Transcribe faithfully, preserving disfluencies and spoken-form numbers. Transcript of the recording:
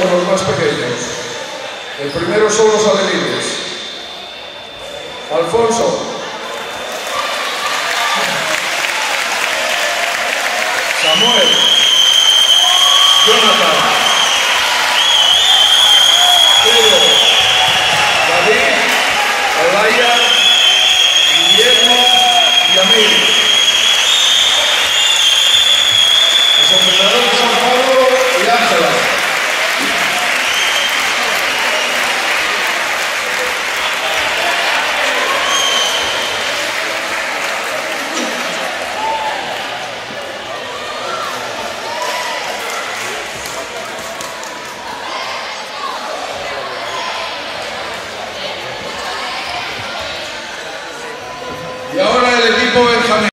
de los más pequeños. El primero son los alevines. Alfonso. Samuel.